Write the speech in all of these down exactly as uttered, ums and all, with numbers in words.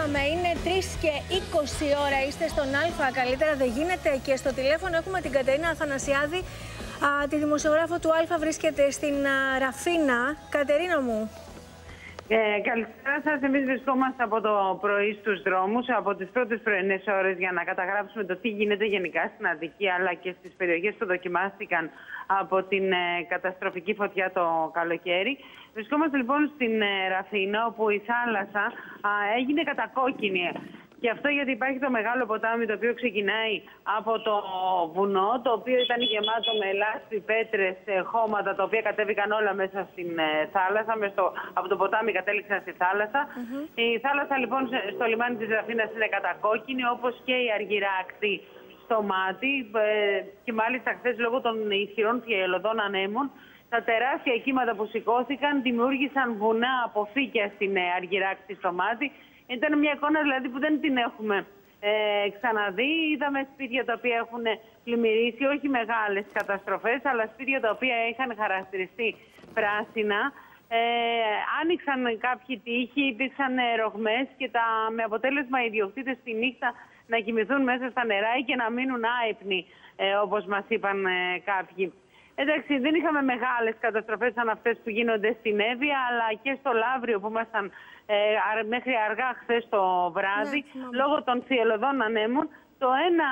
επιστρέψαμε. Είναι τρεις και είκοσι ώρα. Είστε στον Α. Καλύτερα δεν γίνεται. Και στο τηλέφωνο έχουμε την Κατερίνα Αθανασιάδη, α, τη δημοσιογράφο του Α. Βρίσκεται στην α, Ραφίνα. Κατερίνα μου. Ε, καλησπέρα σας. Εμείς βρισκόμαστε από το πρωί στους δρόμους, από τις πρώτες πρωινές ώρες, για να καταγράψουμε το τι γίνεται γενικά στην Αττική, αλλά και στις περιοχές που δοκιμάστηκαν από την ε, καταστροφική φωτιά το καλοκαίρι. Βρισκόμαστε λοιπόν στην ε, Ραφίνα, όπου η θάλασσα α, έγινε κατακόκκινη. Και αυτό γιατί υπάρχει το μεγάλο ποτάμι, το οποίο ξεκινάει από το βουνό, το οποίο ήταν γεμάτο με λάσπη, πέτρες, χώματα, τα οποία κατέβηκαν όλα μέσα στην θάλασσα. Μες στο, από το ποτάμι κατέληξαν στη θάλασσα. Mm-hmm. Η θάλασσα λοιπόν στο λιμάνι της Ραφίνας είναι κατακόκκινη, όπως και η Αργυράκτη στο μάτι. Και μάλιστα χθες, λόγω των ισχυρών θυελλωδών ανέμων, τα τεράστια κύματα που σηκώθηκαν δημιούργησαν βουνά από φύκια στην Αργυράκτη στο μάτι. Ήταν μια εικόνα δηλαδή που δεν την έχουμε ε, ξαναδεί. Είδαμε σπίτια τα οποία έχουν πλημμυρίσει, όχι μεγάλες καταστροφές, αλλά σπίτια τα οποία είχαν χαρακτηριστεί πράσινα. Ε, άνοιξαν κάποιοι τοίχοι, υπήρξαν ρογμές και τα, με αποτέλεσμα οι ιδιοκτήτες τη νύχτα να κοιμηθούν μέσα στα νερά ή και να μείνουν άυπνοι, ε, όπως μας είπαν ε, κάποιοι. Εντάξει, δεν είχαμε μεγάλες καταστροφές σαν αυτές που γίνονται στην Εύβοια, αλλά και στο Λαύριο που ήμασταν ε, μέχρι αργά χθες το βράδυ, ναι, λόγω των θυελλωδών ανέμων, το ένα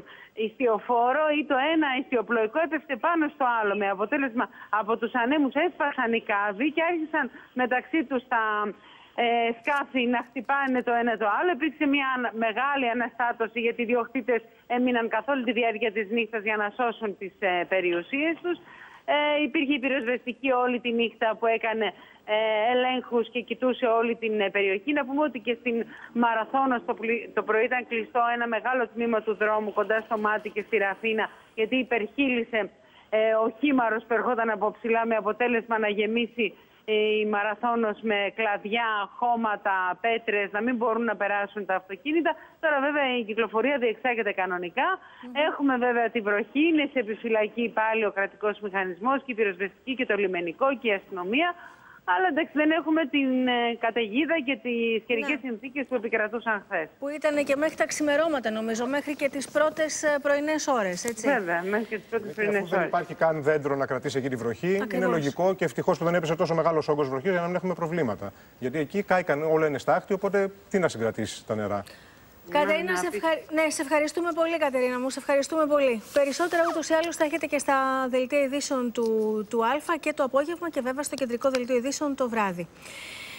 ιστιοφόρο ή το ένα ιστιοπλοϊκό έπεφτε πάνω στο άλλο, με αποτέλεσμα από τους ανέμους έσπασαν οι κάδοι και άρχισαν μεταξύ τους τα ε, σκάφη να χτυπάνε το ένα το άλλο. Υπήρξε μια μεγάλη αναστάτωση, γιατί οι διοκτήτες έμειναν καθ' όλη τη διάρκεια της νύχτας για να σώσουν τις ε, περιουσίες τους. Ε, υπήρχε η πυροσβεστική όλη τη νύχτα που έκανε ε, ελέγχους και κοιτούσε όλη την ε, περιοχή. Να πούμε ότι και στην Μαραθώνα το, το πρωί ήταν κλειστό ένα μεγάλο τμήμα του δρόμου κοντά στο μάτι και στη Ραφίνα, γιατί υπερχείλησε ε, ο χήμαρος που ερχόταν από ψηλά, με αποτέλεσμα να γεμίσει η Μαραθώνος με κλαδιά, χώματα, πέτρες, να μην μπορούν να περάσουν τα αυτοκίνητα. Τώρα βέβαια η κυκλοφορία διεξάγεται κανονικά. Mm-hmm. Έχουμε βέβαια τη βροχή, είναι σε επιφυλακή πάλι ο κρατικός μηχανισμός και η πυροσβεστική και το λιμενικό και η αστυνομία. Αλλά εντάξει, δεν έχουμε την ε, καταιγίδα και τις καιρικές ναι. συνθήκες που επικρατούσαν χθες. Που ήταν και μέχρι τα ξημερώματα, νομίζω, μέχρι και τις πρώτες πρωινές ώρες, έτσι. Βέβαια, μέχρι και τις πρώτες πρωινές ώρες. Δεν υπάρχει καν δέντρο να κρατήσει εκεί τη βροχή. Ακριβώς. Είναι λογικό και ευτυχώς που δεν έπεσε τόσο μεγάλος όγκος βροχής για να μην έχουμε προβλήματα. Γιατί εκεί κάηκαν, όλα είναι στάχτη, οπότε τι να συγκρατήσει τα νερά. Κατερίνα, σε, ευχα... ναι, σε ευχαριστούμε πολύ, Κατερίνα μου. Σε ευχαριστούμε πολύ. Περισσότερα ούτως ή άλλως θα έχετε και στα δελτία ειδήσεων του, του Α και το απόγευμα και βέβαια στο κεντρικό δελτίο ειδήσεων το βράδυ.